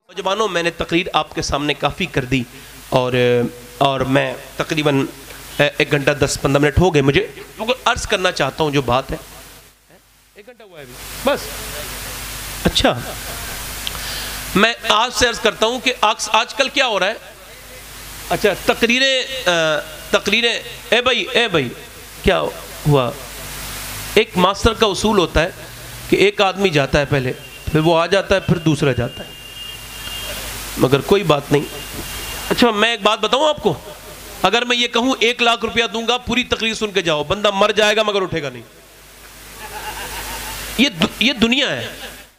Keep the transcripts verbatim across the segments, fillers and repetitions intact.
नौजवानों, मैंने तकरीर आपके सामने काफ़ी कर दी और और मैं तकरीबन एक घंटा दस पंद्रह मिनट हो गए मुझे, मगर अर्ज़ करना चाहता हूँ जो बात है। एक घंटा हुआ है अभी बस। अच्छा, मैं आज से अर्ज़ करता हूँ कि आज आजकल क्या हो रहा है। अच्छा, तकरीरें तकरीरें ए भाई ए भाई क्या हुआ, एक मास्टर का उसूल होता है कि एक आदमी जाता है पहले, फिर वो आ जाता है, फिर दूसरा जाता है, मगर कोई बात नहीं। अच्छा, मैं एक बात बताऊं आपको, अगर मैं ये कहूं एक लाख रुपया दूंगा पूरी तकरीर सुन के जाओ, बंदा मर जाएगा मगर उठेगा नहीं। ये दु, ये दुनिया है,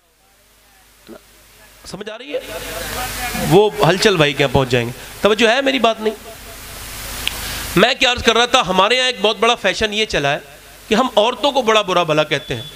समझ आ रही है? वो हलचल भाई क्या पहुंच जाएंगे, तवज्जो है मेरी बात नहीं। मैं क्या अर्ज कर रहा था, हमारे यहाँ एक बहुत बड़ा फैशन ये चला है कि हम औरतों को बड़ा बुरा भला कहते हैं,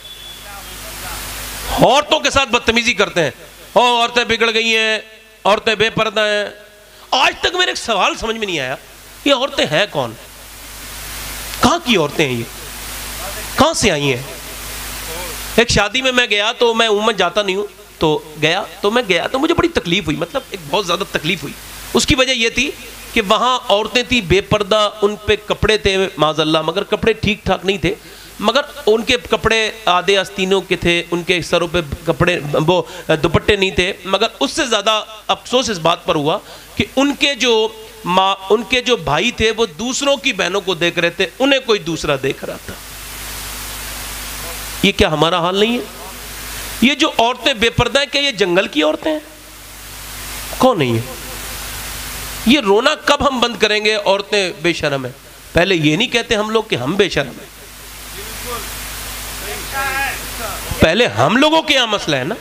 औरतों के साथ बदतमीजी करते हैं। ओ औरतें बिगड़ गई हैं, औरतें बेपर्दा हैं। आज तक मेरे एक सवाल समझ में नहीं आया, ये औरतें हैं कौन, कहाँ की औरतें हैं, ये कहाँ से आई हैं? एक शादी में मैं गया तो मैं उम्र जाता नहीं हूँ, तो गया तो मैं गया तो मुझे बड़ी तकलीफ हुई, मतलब एक बहुत ज़्यादा तकलीफ हुई। उसकी वजह यह थी कि वहाँ औरतें थी बेपर्दा, उन पे कपड़े थे माज़अल्लाह, मगर कपड़े ठीक ठाक नहीं थे, मगर उनके कपड़े आधे आस्तीनों के थे, उनके सरों पे कपड़े वो दुपट्टे नहीं थे। मगर उससे ज़्यादा अफसोस इस बात पर हुआ कि उनके जो माँ उनके जो भाई थे वो दूसरों की बहनों को देख रहे थे, उन्हें कोई दूसरा देख रहा था। ये क्या हमारा हाल नहीं है? ये जो औरतें बेपर्दा है, क्या ये जंगल की औरतें हैं? कौन नहीं है? ये रोना कब हम बंद करेंगे औरतें बेशर्म है? पहले ये नहीं कहते हम लोग कि हम बेशर्म हैं, पहले हम लोगों के यहाँ मसला है ना।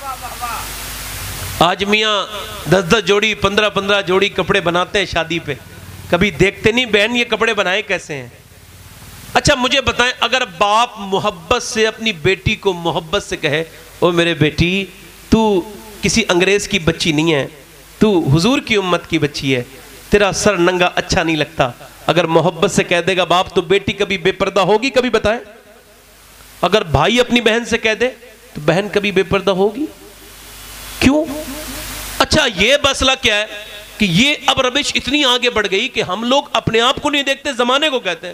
आज मियाँ दस दस जोड़ी पंद्रह पंद्रह जोड़ी कपड़े बनाते हैं शादी पे, कभी देखते नहीं बहन ये कपड़े बनाए कैसे हैं। अच्छा मुझे बताएं, अगर बाप मोहब्बत से अपनी बेटी को मोहब्बत से कहे, ओ मेरे बेटी तू किसी अंग्रेज की बच्ची नहीं है, तू हुजूर की उम्मत की बच्ची है, तेरा सर नंगा अच्छा नहीं लगता, अगर मोहब्बत से कह देगा बाप तो बेटी कभी बेपर्दा होगी? कभी बताएं? अगर भाई अपनी बहन से कह दे तो बहन कभी बेपर्दा होगी? क्यों? अच्छा, ये मसला क्या है कि ये अब रबिश इतनी आगे बढ़ गई कि हम लोग अपने आप को नहीं देखते, जमाने को कहते हैं।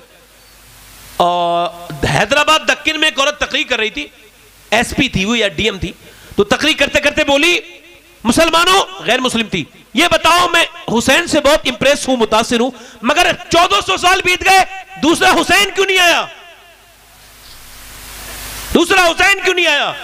और हैदराबाद दक्कन में एक औरत तकरीर कर रही थी, एसपी थी वो या डीएम थी, तो तकरीर करते करते बोली, मुसलमानों, गैर मुस्लिम थी, ये बताओ मैं हुसैन से बहुत इंप्रेस हूं, मुतासिर हूं, मगर चौदह सौ साल बीत गए, दूसरा हुसैन क्यों नहीं आया? दूसरा हुसैन क्यों नहीं आया?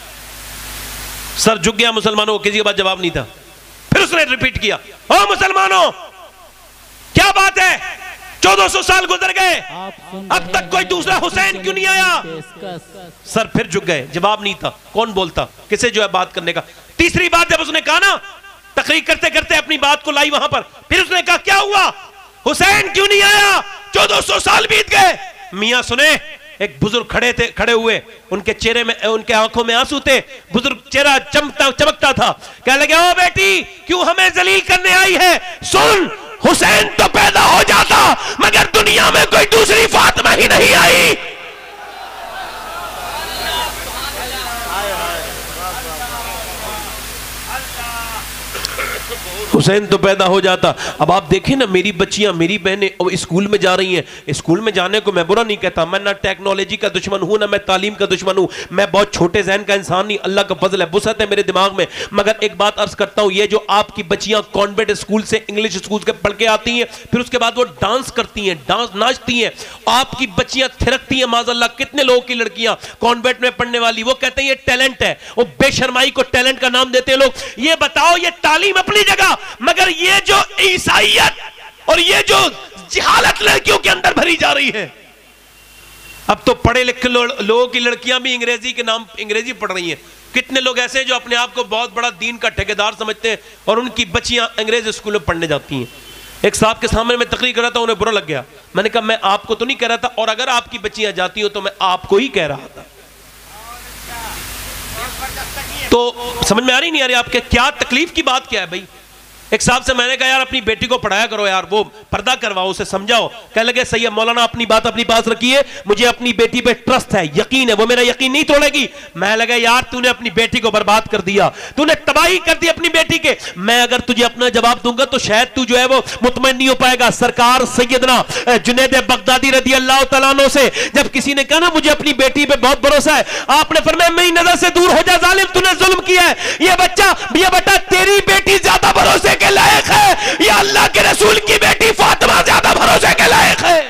सर झुक गया मुसलमानों को, किसी के पास जवाब नहीं था। फिर उसने रिपीट किया, ओ मुसलमानों क्या बात है, चौदह सौ साल गुजर गए, अब तक कोई दूसरा हुसैन क्यों नहीं आया? सर फिर झुक गए, जवाब नहीं था, कौन बोलता, किसे जो है बात करने का। तीसरी बात जब उसने कहा ना, तकरीर करते करते अपनी बात को लाई वहां पर, फिर उसने कहा क्या हुआ, हुसैन क्यों नहीं आया, चौदह सौ साल बीत गए। मियां सुने, एक बुजुर्ग खड़े थे, खड़े हुए, उनके चेहरे में, उनके आंखों में आंसू थे, बुजुर्ग चेहरा चमकता चमकता था, कहने लगे, ओ बेटी क्यों हमें जलील करने आई है, सुन हुसैन तो पैदा हो जाता मगर दुनिया में कोई दूसरी फातिमा ही नहीं आई। हुसैन तो पैदा हो जाता। अब आप देखें ना, मेरी बच्चियां, मेरी बहनें स्कूल में जा रही हैं, स्कूल में जाने को मैं बुरा नहीं कहता, मैं ना टेक्नोलॉजी का दुश्मन हूं, ना मैं तालीम का दुश्मन हूं, मैं बहुत छोटे जहन का इंसान नहीं, अल्लाह का फजल है, वुसअत है मेरे दिमाग में। मगर एक बात अर्ज करता हूं, ये जो आपकी बच्चियां कॉन्वेंट स्कूल से इंग्लिश स्कूल के पढ़ के आती हैं, फिर उसके बाद वो डांस करती हैं, डांस नाचती हैं, आपकी बच्चियां थिरकती हैं माज़अल्लाह। कितने लोगों की लड़कियां कॉन्वेंट में पढ़ने वाली, वो कहते हैं ये टैलेंट है, वो बेशर्माई को टैलेंट का नाम देते हैं लोग। ये बताओ, ये तालीम अपनी जगह, मगर ये जो ईसाइयत और ये जो जिहालत लड़कियों के अंदर भरी जा रही है। अब तो पढ़े लिखे लो, लोगों की लड़कियां भी अंग्रेजी के नाम अंग्रेजी पढ़ रही हैं। कितने लोग ऐसे हैं जो अपने आप को बहुत बड़ा दीन का ठेकेदार समझते हैं और उनकी बच्चियां अंग्रेजी स्कूल में पढ़ने जाती हैं। एक साहब के सामने मैं तकरीर कर रहा था, उन्हें बुरा लग गया, मैंने कहा मैं आपको तो नहीं कह रहा था, और अगर आपकी बच्चियां जाती हो तो मैं आपको ही कह रहा था। तो समझ में आ रही नहीं आ रही आपके, क्या तकलीफ की बात क्या है भाई? एक साहब से मैंने कहा यार अपनी बेटी को पढ़ाया करो यार, वो पर्दा करवाओ, उसे समझाओ। कह लगे सही है मौलाना, अपनी बात अपनी पास रखिए, मुझे अपनी बेटी पे ट्रस्ट है, यकीन है, वो मेरा यकीन नहीं तोड़ेगी। मैं लगा यार तूने अपनी बेटी को बर्बाद कर दिया, तूने तबाही कर दी अपनी बेटी के। मैं अगर तुझे अपना जवाब दूंगा तो शायद तू जो है वो मुतमईन नहीं हो पाएगा। सरकार सैयदना जुनैद बगदादी रदी अल्लाह तआला अन्हु से जब किसी ने कहा ना मुझे अपनी बेटी पे बहुत भरोसा है, आपने फरमाया मेरी नजर से दूर हो जा जालिम, तूने जुल्म किया है। ये बच्चा ये बेटा तेरी बेटी ज्यादा भरोसे के लायक है या अल्लाह के रसूल की बेटी फातिमा ज्यादा भरोसे के लायक है?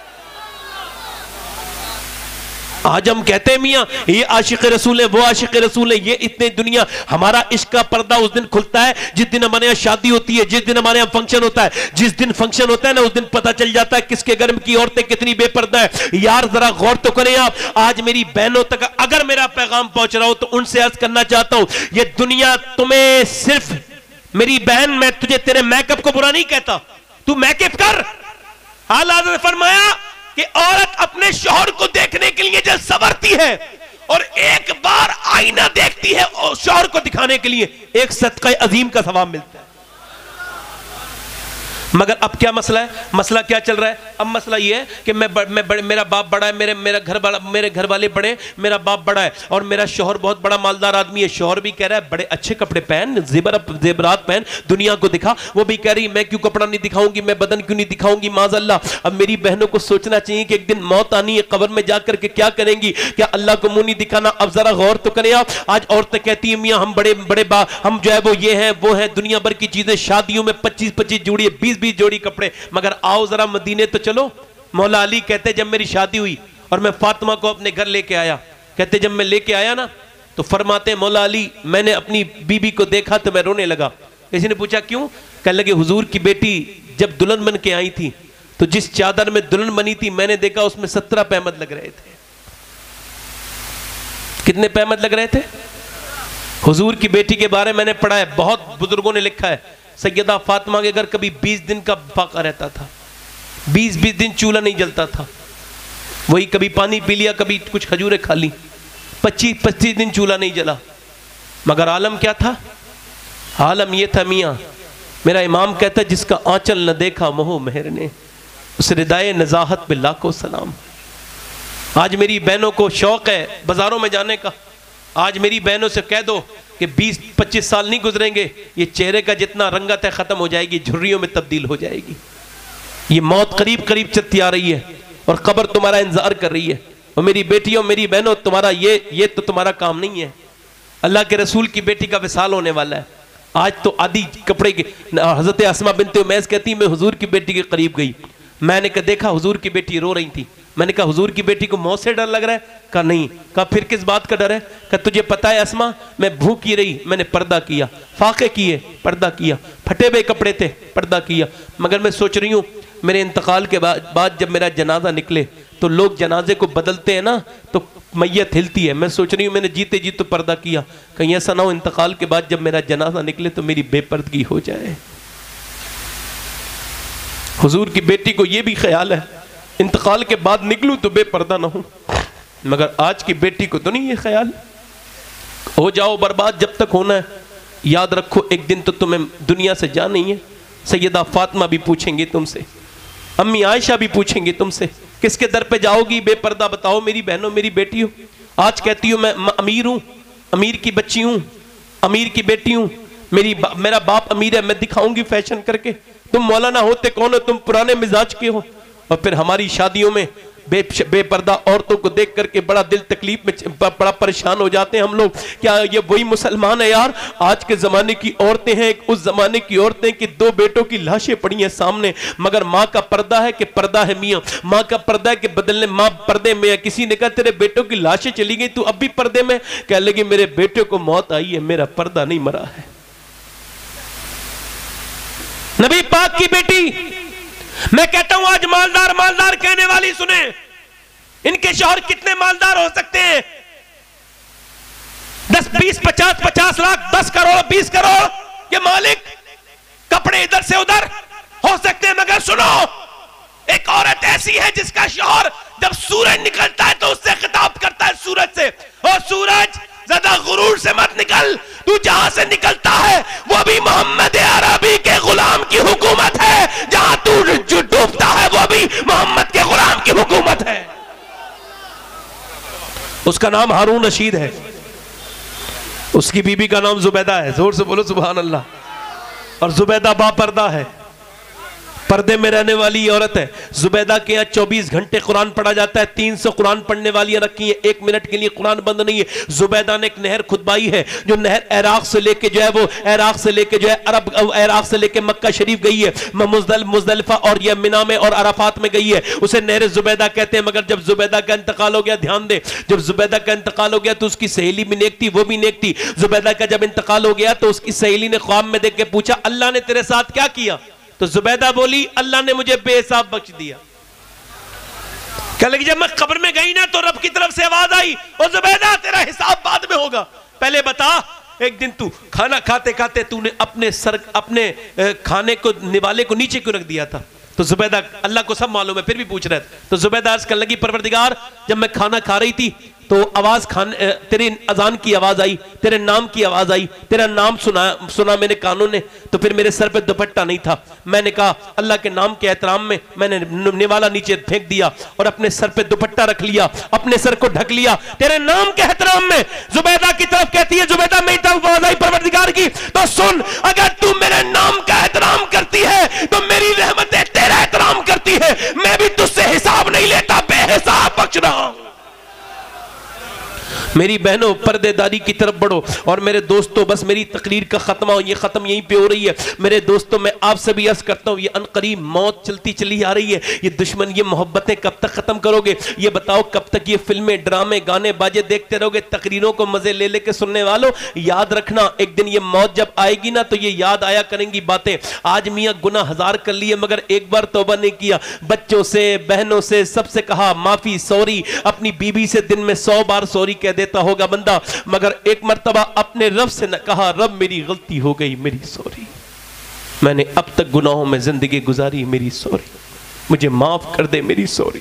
आज हम कहते हैं मियां ये आशिक रसूल है, वो आशिक रसूल है, ये इतने दुनिया। हमारा इश्क का पर्दा उस दिन खुलता है जिस दिन हमारे यहाँ शादी होती है, जिस दिन हमारे यहाँ फंक्शन होता है। जिस दिन फंक्शन होता है ना उस दिन पता चल जाता है किसके घर की औरतें कितनी बेपर्दा है। यार जरा गौर तो करें आप। आज मेरी बहनों तक अगर मेरा पैगाम पहुंच रहा हो तो उनसे अर्ज करना चाहता हूं, ये दुनिया तुम्हें सिर्फ, मेरी बहन मैं तुझे तेरे मेकअप को बुरा नहीं कहता, तू मेकअप कर। आला ने फरमाया कि औरत अपने शौहर को देखने के लिए जब संवरती है और एक बार आईना देखती है और शौहर को दिखाने के लिए, एक सदका अजीम का सवाब मिलता है। मगर अब क्या मसला है? मसला क्या चल रहा है? अब मसला ये है कि मैं ब, मैं बड़े, मेरा बाप बड़ा है, मेरे मेरा घर वाला मेरे घर वाले बड़े, मेरा बाप बड़ा है और मेरा शौहर बहुत बड़ा मालदार आदमी है। शौहर भी कह रहा है बड़े अच्छे कपड़े पहन, जेबर जेबरात पहन, दुनिया को दिखा। वो भी कह रही मैं क्यों कपड़ा नहीं दिखाऊंगी, मैं बदन क्यों नहीं दिखाऊंगी, माज़अल्लाह। अब मेरी बहनों को सोचना चाहिए कि एक दिन मौत आनी है, कब्र में जाकर के क्या करेंगी, क्या अल्लाह को मुंह नहीं दिखाना? अब जरा गौर तो करें आप। आज औरतें कहती है मियाँ हम बड़े बड़े बा हम जो है वो ये हैं वो हैं, दुनिया भर की चीजें, शादियों में पच्चीस पच्चीस जोड़ी, बीस बीस जोड़ी कपड़े। मगर आओ जरा मदीने तो चलो। मौला अली कहते जब मेरी शादी हुई और मैं फातिमा को अपने घर लेके आया, कहते जब मैं लेके आया ना तो फरमाते मौला अली मैंने अपनी बीबी को देखा तो मैं रोने लगा। किसी ने पूछा क्यों? कह लगे हुजूर की बेटी जब दुल्हन बन के आई थी तो जिस चादर में दुल्हन बनी थी मैंने देखा उसमें सत्रह पैमद लग रहे थे। कितने पैमद लग रहे थे? हुजूर की बेटी के बारे में मैंने पढ़ा है, बहुत बुजुर्गों ने लिखा है सैयदा फातिमा के घर कभी बीस दिन का फाका रहता था, बीस बीस दिन चूल्हा नहीं जलता था, वही कभी पानी पी लिया, कभी कुछ खजूरें खा ली, पच्चीस पच्चीस दिन चूल्हा नहीं जला। मगर आलम क्या था? आलम ये था मियाँ, मेरा इमाम कहता है जिसका आंचल न देखा मोह मेहर ने, उस रिदाए नजाहत पे लाखों सलाम। आज मेरी बहनों को शौक है बाजारों में जाने का। आज मेरी बहनों से कह दो कि बीस पच्चीस साल नहीं गुजरेंगे, ये चेहरे का जितना रंगत है खत्म हो जाएगी, झुर्रियों में तब्दील हो जाएगी। ये मौत करीब करीब चलती आ रही है और कब्र तुम्हारा इंतजार कर रही है। और मेरी बेटियों मेरी बहनों तुम्हारा ये ये तो तुम्हारा काम नहीं है। अल्लाह के रसूल की बेटी का विसाल होने वाला है। आज तो आदि कपड़े के हजरत अस्मा बिन्त उमैस कहती मैं हुजूर की बेटी के करीब गई, मैंने कहा देखा हुजूर की बेटी रो रही थी। मैंने कहा हुजूर की बेटी को मौत से डर लग रहा है? कहा नहीं। कहा फिर किस बात का डर है? कहा तुझे पता है अस्मा मैं भूखी रही, मैंने पर्दा किया, फाके किए, पर्दा किया, फटे हुए कपड़े थे, पर्दा किया। मगर मैं सोच रही हूँ मेरे इंतकाल के बाद बाद जब मेरा जनाजा निकले तो लोग जनाजे को बदलते हैं ना तो मैयत हिलती है। मैं सोच रही हूँ मैंने जीते जी तो पर्दा किया, कहीं ऐसा ना हो इंतकाल के बाद जब मेरा जनाजा निकले तो मेरी बेपर्दगी हो जाए। हुजूर की बेटी को यह भी ख्याल है इंतकाल के बाद निकलूं तो बेपर्दा ना हूं, मगर आज की बेटी को तो नहीं ये ख्याल। हो जाओ बर्बाद जब तक होना है। याद रखो एक दिन तो तुम्हें दुनिया से जाना ही है। सैयदा फातिमा भी पूछेंगे तुमसे, अम्मी आयशा भी पूछेंगे तुमसे, किसके दर पे जाओगी बेपर्दा बताओ मेरी बहनों मेरी बेटियों। आज कहती हूँ मैं अमीर हूँ, अमीर की बच्ची हूँ, अमीर की बेटी हूँ, मेरी बा, मेरा बाप अमीर है, मैं दिखाऊंगी फैशन करके। तुम मौलाना होते कौन हो? तुम पुराने मिजाज के हो। और फिर हमारी शादियों में बे बेपर्दा औरतों को देख करके बड़ा दिल तकलीफ में बड़ा परेशान हो जाते हैं हम लोग। क्या ये वही मुसलमान है यार? आज के ज़माने की औरतें हैं उस ज़माने की औरतें कि दो बेटों की लाशें पड़ी हैं सामने, मगर माँ का पर्दा है कि पर्दा है मियाँ, माँ का पर्दा है कि बदलने माँ पर्दे में है। किसी ने कहा तेरे बेटों की लाशें चली गई तू अब भी पर्दे में? कह लगी मेरे बेटे को मौत आई है, मेरा पर्दा नहीं मरा है। नबी पाक की बेटी, मैं कहता हूं आज मालदार मालदार कहने वाली सुने, इनके शौहर कितने मालदार हो सकते हैं? दस बीस पचास पचास लाख दस करोड़ बीस करोड़ के मालिक, कपड़े इधर से उधर हो सकते हैं। मगर सुनो, एक औरत ऐसी है जिसका शौहर जब सूरज निकलता है तो उससे खिताब करता है सूरज से, और सूरज ज्यादा गुरूर से मत निकल, तू जहां से निकलता है वो भी मोहम्मद अरबी के हुकूमत है, जहां तू जो डूबता है वो भी मोहम्मद के गुलाम की हुकूमत है। उसका नाम हारून रशीद है, उसकी बीबी का नाम जुबैदा है। जोर से बोलो सुभान अल्लाह। और जुबैदा बापर्दा है, पर्दे में रहने वाली औरत है। जुबैदा के यहाँ चौबीस घंटे कुरान पढ़ा जाता है, तीन सौ कुरान पढ़ने वालियां रखी हैं, एक मिनट के लिए कुरान बंद नहीं है। जुबैदा ने एक नहर खुदबाई है, जो नहर इराक से लेके जो है वो इराक से लेके जो है अरब इराक से लेके मक्का शरीफ गई है, मुजदल मुजदलिफा और यह मिना में और अराफात में गई है। उसे नहर जुबैदा कहते हैं। मगर जब जुबैदा का इंतकाल हो गया, ध्यान दे, जब जुबैदा का इंतकाल हो गया तो उसकी सहेली भी नेक थी, वो भी नेक थी। जुबैदा का जब इंतकाल हो गया तो उसकी सहेली ने ख्वाब में देख के पूछा, अल्लाह ने तेरे साथ क्या किया? तो जुबैदा बोली, अल्लाह ने मुझे बेहिसाब बख्श दिया। कह लगी, जब मैं कब्र में गई ना तो रब की तरफ से आवाज आई, ओ जुबैदा तेरा हिसाब बाद में होगा, पहले बता एक दिन तू खाना खाते खाते तूने अपने सर अपने खाने को निवाले को नीचे क्यों रख दिया था? तो जुबैदा, अल्लाह को सब मालूम है फिर भी पूछ रहे थे। तो जुबैदा अर्ज करने लगी, परवरदिगार जब मैं खाना खा रही थी तो आवाज खान तेरी अजान की आवाज आई, तेरे नाम की आवाज आई, तेरा नाम सुना सुना मेरे कानों ने, तो फिर मेरे सर पे दुपट्टा नहीं था। मैंने कहा अल्लाह के नाम के एहतराम में मैंने निवाला नीचे फेंक दिया और अपने सर पे दुपट्टा रख लिया, अपने सर को ढक लिया तेरे नाम के एहतराम में। जुबैदा की तरफ कहती है, जुबैदा मेरी तरफ आवाज आई परवरदिगार की, तो सुन, अगर तू मेरे नाम का एहतराम करती है तो मेरी रहमतें तेरा एहतराम करती है। मैं भी तुझसे हिसाब नहीं लेता, बेहिसाब बख्श रहा हूं। मेरी बहनों, पर्देदारी की तरफ बढ़ो। और मेरे दोस्तों, बस मेरी तकरीर का खत्मा ये खत्म यहीं पे हो रही है। मेरे दोस्तों, मैं आपसे भी अर्ज करता हूँ, ये अनकरीब मौत चलती चली आ रही है। ये दुश्मन, ये मोहब्बतें कब तक खत्म करोगे? ये बताओ, कब तक ये फिल्में, ड्रामे, गाने बाजे देखते रहोगे? तकरीरों को मजे ले लेके सुनने वालों, याद रखना एक दिन ये मौत जब आएगी ना तो ये याद आया करेंगी बातें। आज मियाँ गुनाह हजार कर लिए मगर एक बार तौबा नहीं किया। बच्चों से, बहनों से, सबसे कहा माफी, सॉरी। अपनी बीबी से दिन में सौ बार सॉरी कह देता होगा बंदा, मगर एक मर्तबा अपने रब से न कहा, रब मेरी गलती हो गई, मेरी सॉरी, मैंने अब तक गुनाहों में जिंदगी गुजारी, मेरी सॉरी, मुझे माफ कर दे, मेरी सॉरी।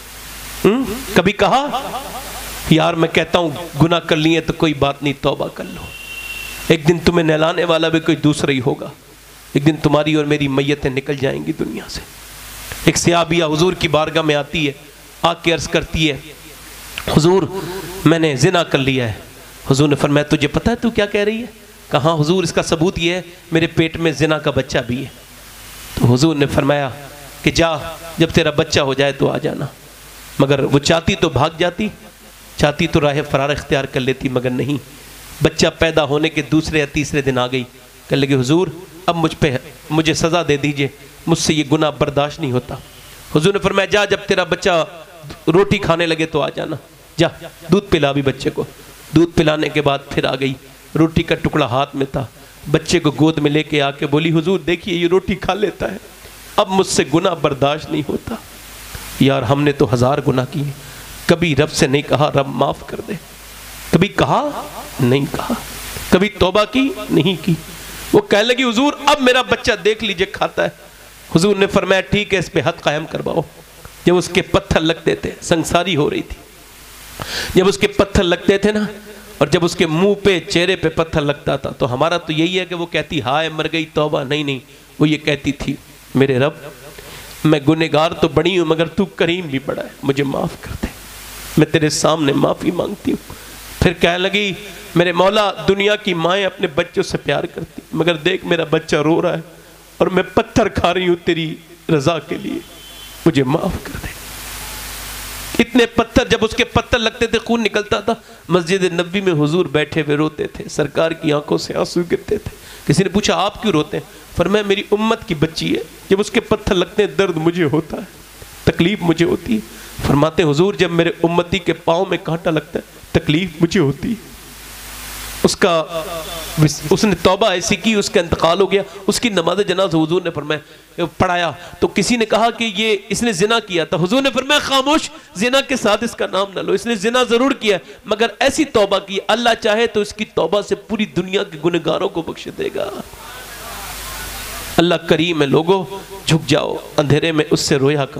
कभी कहा यार मैं कहता हूं गुनाह कर लिए तो कोई बात नहीं, तौबा कर लो, एक दिन तुम्हें नहलाने वाला भी कोई दूसरा ही होगा, एक दिन तुम्हारी और मेरी मैयतें निकल जाएंगी दुनिया से। एक सहाबिया हुजूर की बारगाह में आती है, आके अर्ज करती है, हुजूर मैंने जिना कर लिया है। हुजूर ने फरमाया, तुझे पता है तू क्या कह रही है? कहा हुजूर, इसका सबूत ये है मेरे पेट में जिना का बच्चा भी है। तो हुजूर ने फरमाया कि जा, जब तेरा बच्चा हो जाए तो आ जाना। मगर वो चाहती तो भाग जाती, चाहती तो राह फरार इख्तियार कर लेती, मगर नहीं। बच्चा पैदा होने के दूसरे या तीसरे दिन आ गई, कह लगी हुजूर अब मुझ पे मुझे सज़ा दे दीजिए, मुझसे ये गुनाह बर्दाश्त नहीं होता। हुजूर ने फरमाया, जा, जब तेरा बच्चा रोटी खाने लगे तो आ जाना, जा दूध पिला भी बच्चे को। दूध पिलाने के बाद फिर आ गई, रोटी का टुकड़ा हाथ में था, बच्चे को गोद में लेके आके बोली, हुजूर देखिए ये रोटी खा लेता है, अब मुझसे गुनाह बर्दाश्त नहीं होता। यार हमने तो हजार गुनाह किए, कभी रब से नहीं कहा रब माफ कर दे, कभी कहा नहीं कहा, कभी तौबा की नहीं की। वो कह लगी, हुजूर अब मेरा बच्चा देख लीजिए खाता है। हुजूर ने फरमाया, ठीक है इस पे हद कायम करवाओ। जब उसके पत्थर लगते थे, संसारी हो रही थी, जब उसके पत्थर लगते थे ना, और जब उसके मुंह पे, चेहरे पे पत्थर लगता था, तो हमारा तो यही है कि वो कहती हाय मर गई तौबा, नहीं नहीं, वो ये कहती थी, मेरे रब मैं गुनहगार तो बड़ी हूं मगर तू करीम भी बड़ा है, मुझे माफ कर दे, मैं तेरे सामने माफी मांगती हूँ। फिर कह लगी, मेरे मौला दुनिया की माएँ अपने बच्चों से प्यार करती, मगर देख मेरा बच्चा रो रहा है और मैं पत्थर खा रही हूँ तेरी रजा के लिए, मुझे माफ कर दे। इतने पत्थर, जब उसके पत्थर लगते थे खून निकलता था। मस्जिद नबी में हुजूर बैठे हुए रोते थे, सरकार की आंखों से आंसू गिरते थे। किसी ने पूछा आप क्यों रोते हैं? फरमाया मेरी उम्मत की बच्ची है, जब उसके पत्थर लगते हैं दर्द मुझे होता है, तकलीफ मुझे होती है। फरमाते हुजूर जब मेरे उम्मती के पाँव में कांटा लगता है तकलीफ मुझे होती है। उसका उसने तौबा ऐसी की, उसका इंतकाल हो गया, उसकी नमाज जनाज़ा हुजूर ने फरमाया पढ़ाया, तो किसी ने कहा कि ये इसने जिना किया था। हुजूर ने फरमाया खामोश, जिना के साथ इसका नाम न लो, इसने जिना जरूर किया मगर ऐसी तौबा की, अल्लाह चाहे तो इसकी तौबा से पूरी दुनिया के गुनहगारों को बख्श देगा। अल्लाह करीम है, लोगों झुक जाओ, अंधेरे में उससे रोया करो,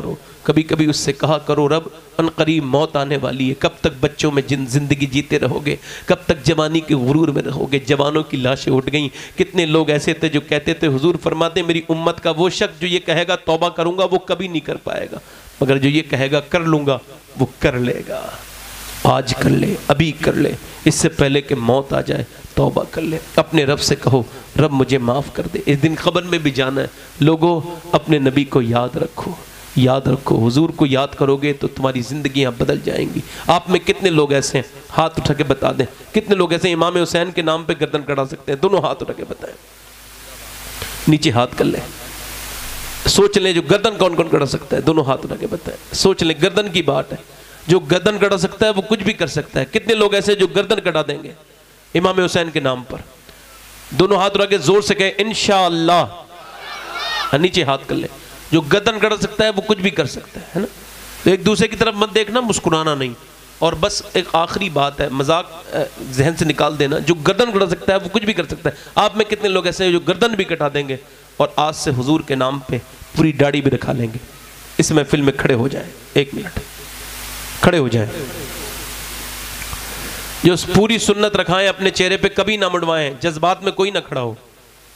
कभी कभी उससे कहा करो रब अनकरीब मौत आने वाली है, कब तक बच्चों में जिन जिंदगी जीते रहोगे, कब तक जवानी के गुरूर में रहोगे। जवानों की लाशें उठ गईं। कितने लोग ऐसे थे जो कहते थे हुजूर फरमाते मेरी उम्मत का वो शख्स जो ये कहेगा तौबा करूंगा वो कभी नहीं कर पाएगा, मगर जो ये कहेगा कर लूंगा वो कर लेगा। आज कर ले, अभी कर ले, इससे पहले कि मौत आ जाए तौबा कर ले। अपने रब से कहो रब मुझे माफ़ कर दे। इस दिन ख़बर में भी जाना है। लोगों अपने नबी को याद रखो, याद रखो। हुजूर को याद करोगे तो तुम्हारी ज़िंदगियाँ बदल जाएंगी। आप में कितने लोग ऐसे हैं, हाथ उठा के बता दें। कितने लोग ऐसे इमाम हुसैन के नाम पे गर्दन कटा सकते हैं? दोनों हाथ उठा के बताएं, नीचे हाथ कर लें। सोच लें जो गर्दन कौन कौन कटा सकता है, दोनों हाथ उठा के बताएं। सोच लें, गर्दन की बात है। जो गर्दन कटा सकता है वो कुछ भी कर सकता है। कितने लोग ऐसे जो गर्दन कटा देंगे इमाम हुसैन के नाम पर? दोनों हाथ उठा के जोर से कहे इंशाअल्लाह। नीचे हाथ कर ले। जो गर्दन कटा सकता है वो कुछ भी कर सकता है, है ना? तो एक दूसरे की तरफ मत देखना, मुस्कुराना नहीं। और बस एक आखिरी बात है, मजाक जहन से निकाल देना। जो गर्दन कटा सकता है वो कुछ भी कर सकता है। आप में कितने लोग ऐसे हैं जो गर्दन भी कटा देंगे और आज से हुजूर के नाम पे पूरी दाढ़ी भी रखा लेंगे? इस महफिल में खड़े हो जाए, एक मिनट खड़े हो जाए। जो पूरी सुन्नत रखाएं अपने चेहरे पे, कभी ना मुड़वाएं, जज्बात में कोई ना खड़ा हो।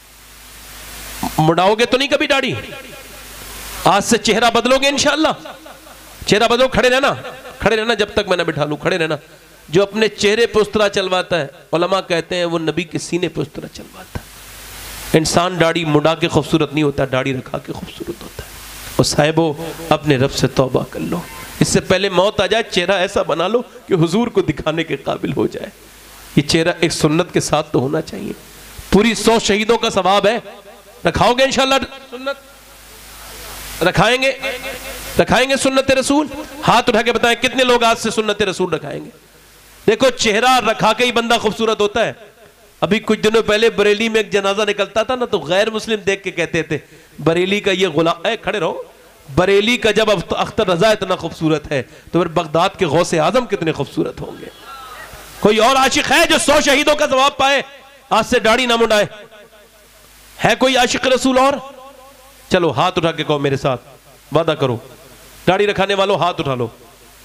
मुड़ाओगे तो नहीं कभी दाढ़ी? आज से चेहरा बदलोगे इंशाअल्लाह। चेहरा बदलो, खड़े रहना, खड़े रहना जब तक मैं ना बिठा लूं, खड़े रहना। जो अपने चेहरे पे उस्तरा चलवाता है, उलमा कहते हैं वो नबी के सीने पे उस्तरा चलवाता है। इंसान दाढ़ी मुड़ा के खूबसूरत नहीं होता, दाढ़ी रखा के खूबसूरत होता है। और साहिबो अपने रब से तौबा कर लो, इससे पहले मौत आ जाए चेहरा ऐसा बना लो कि हुजूर को दिखाने के काबिल हो जाए। ये चेहरा एक सुन्नत के साथ तो होना चाहिए। पूरी सौ शहीदों का सवाब है। रखाओगे इंशाअल्लाह सुन्नत? रखाएंगे, रखाएंगे सुन्नत रसूल? हाथ उठा के बताएं कितने लोग आज से सुन्नत रसूल रखाएंगे? देखो, चेहरा रखा के ही बंदा खूबसूरत होता है। अभी कुछ दिनों पहले बरेली में एक जनाजा निकलता था ना, तो गैर मुस्लिम देख के कहते थे बरेली का ये गुलाम, खड़े रहो, बरेली का जब अख्तर रजा इतना खूबसूरत है तो फिर बगदाद के गौसे आजम कितने खूबसूरत होंगे। कोई और आशिक है जो सौ शहीदों का जवाब पाए, आज से दाढ़ी ना मुंडाए? है कोई आशिक रसूल और? चलो हाथ उठा के कहो मेरे साथ, वादा करो। दाढ़ी रखाने वालों हाथ उठा लो,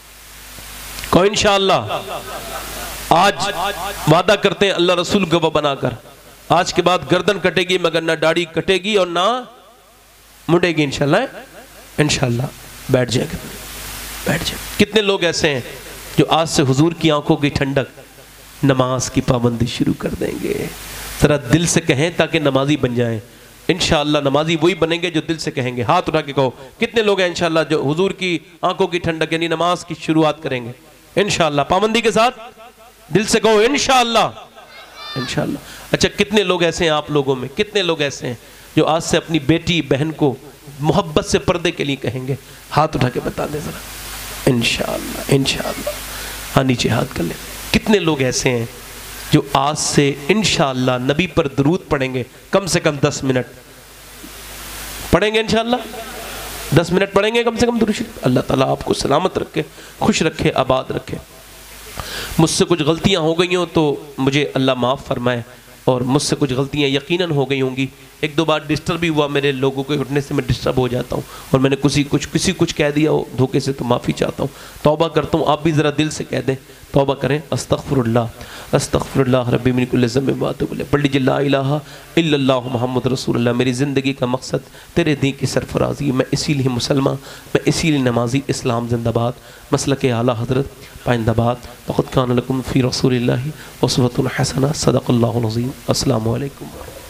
कहो इंशाअल्लाह आज वादा करते हैं अल्लाह रसूल गवाह बनाकर, आज के बाद गर्दन कटेगी मगर ना दाढ़ी कटेगी और ना मुड़ेगी इंशाअल्लाह। इंशाअल्लाह बैठ जाएगा, बैठ जाए। कितने लोग ऐसे हैं जो आज से हुजूर की आंखों की ठंडक, नमाज की पाबंदी शुरू कर देंगे? जरा दिल से कहें ताकि नमाजी बन जाएं। इंशाअल्लाह नमाजी वही बनेंगे जो दिल से कहेंगे। हाथ उठा के कहो कितने लोग हैं इंशाअल्लाह जो हुजूर की आंखों की ठंडक यानी नमाज की शुरुआत करेंगे इंशाअल्लाह, पाबंदी के साथ। दिल से कहो इंशाअल्लाह, इंशाअल्लाह। अच्छा, कितने लोग ऐसे हैं आप लोगों में, कितने लोग ऐसे हैं जो आज से अपनी बेटी बहन को मोहब्बत से पर्दे के लिए कहेंगे? हाथ उठा के बता दें जरा, इंशाअल्लाह, इंशाअल्लाह। हाँ, नीचे हाथ कर ले। कितने लोग ऐसे हैं जो आज से इंशाअल्लाह नबी पर दरूद पढ़ेंगे? कम से कम दस मिनट पढ़ेंगे इंशाअल्लाह, दस मिनट पढ़ेंगे कम से कम दुरूद शरीफ। अल्लाह ताला आपको सलामत रखे, खुश रखे, आबाद रखे। मुझसे कुछ गलतियां हो गई हों तो मुझे अल्लाह माफ़ फरमाए, और मुझसे कुछ गलतियां यकीनन हो गई होंगी। एक दो बार डिस्टर्ब भी हुआ, मेरे लोगों के उठने से मैं डिस्टर्ब हो जाता हूँ और मैंने किसी कुछ किसी कुछ कह दिया हो धोखे से, तो माफ़ी चाहता हूँ, तौबा करता हूँ। आप भी ज़रा दिल से कह दें, तौबा करें, अस्तगफिरुल्लाह अस्तगफिरुल्लाह रब्बी मिन कुल्लि ज़ंबिन व अतूबु इलैह। पढ़ लीजिए ला इलाहा इल्लल्लाह मुहम्मद रसूलुल्लाह। मेरी ज़िंदगी का मकसद तेरे दीन की सरफराजी, मैं इसीलिए मुसलमान, मैं इसीलिए नमाजी। इस्लाम जिंदाबाद, मसलक आला हज़रत पाइंदाबाद। फ़क़द कान लकुम फ़ी रसूलिल्लाहि उसवतुन हसना। सदक़ल्लाहुल अज़ीम। अस्सलामु अलैकुम।